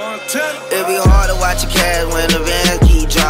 It be hard to watch a cash when the van keep jumping.